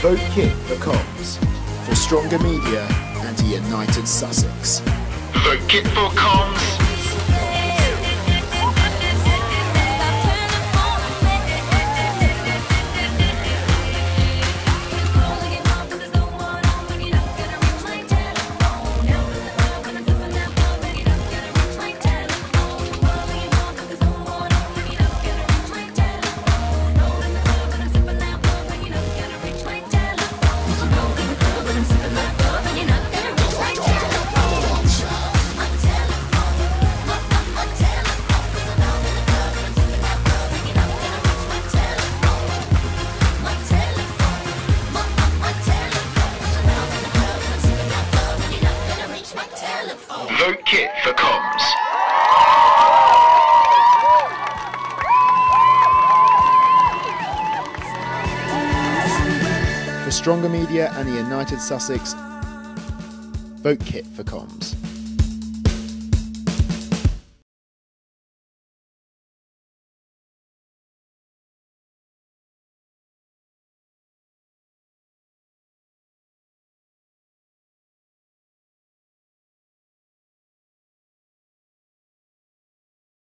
Vote KIT for comms, for stronger media and a united Sussex. Vote KIT for comms. Vote KIT for comms. For stronger media and a united Sussex, vote KIT for comms.